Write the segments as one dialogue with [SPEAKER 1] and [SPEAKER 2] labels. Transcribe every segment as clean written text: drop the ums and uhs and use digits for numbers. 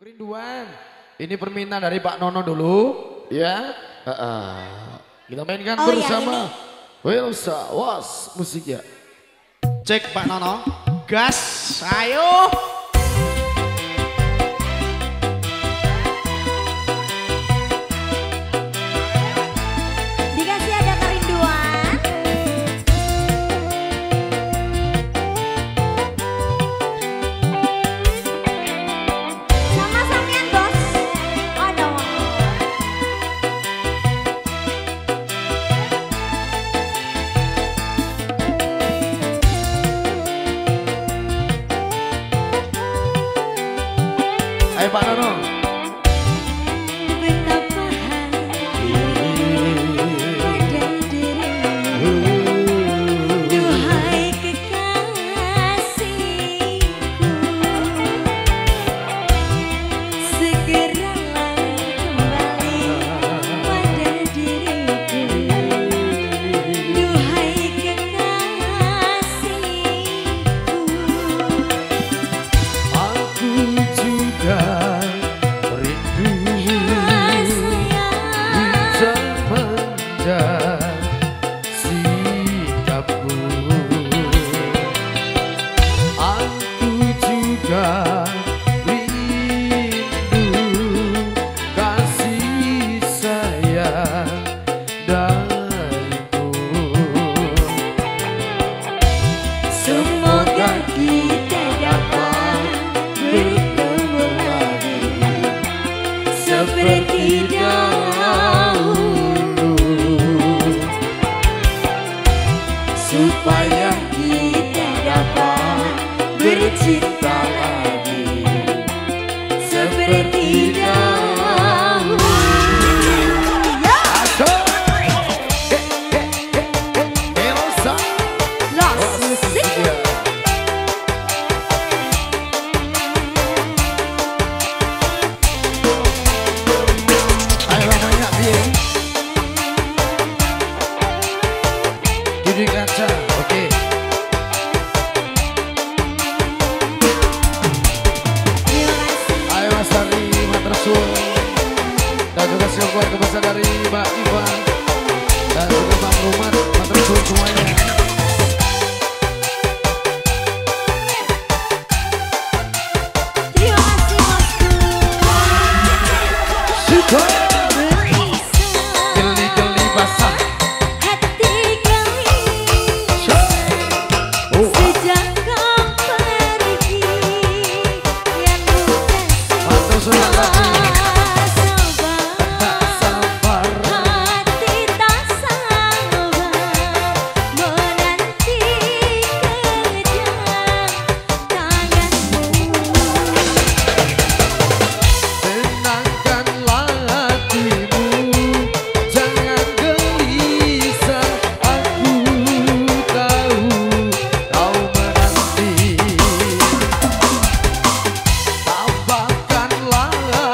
[SPEAKER 1] Kerinduan. Ini permintaan dari Pak Nono dulu, ya. Kita mainkan bersama Welsa Was musiknya.
[SPEAKER 2] Cek Pak Nono, gas, ayo.
[SPEAKER 3] Dikasih ada kerinduan. Sama sampean bos. Aduh.
[SPEAKER 1] Ayo Pak Nono.
[SPEAKER 3] Betapa pada dirimu, duhai kekasihku, segeralah kembali pada diriku, duhai kekasihku.
[SPEAKER 1] Aku juga rindu semenjak sikapmu. Aku juga rindu kasih sayang darimu.
[SPEAKER 3] Semoga kita dapat bertemu lagi seperti dahulu, supaya kita dapat bercinta lagi seperti dahulu.
[SPEAKER 1] Elsa
[SPEAKER 3] Los musik.
[SPEAKER 1] Ayo namanya Bieng Didi Kaca, oke.
[SPEAKER 3] Terima kasih.
[SPEAKER 1] Ayo Mas Dari Matrasul. Dan juga keluarga besar dari Mbak Ivan dan juga Bang Rumat Matrasul semuanya.
[SPEAKER 3] Terima kasih bosku.
[SPEAKER 1] Sudah
[SPEAKER 3] Berisa
[SPEAKER 1] geli-geli basah.
[SPEAKER 3] hati kami
[SPEAKER 1] Oh,
[SPEAKER 3] sejak kau pergi, yang
[SPEAKER 1] Matrasul lagi. Tak sabar.
[SPEAKER 3] hati tak sabar menanti kedatanganmu.
[SPEAKER 1] Tenangkanlah hatimu, jangan gelisah. Aku tahu kau menanti. Tabahkanlah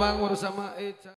[SPEAKER 1] Mamang bersama Eca.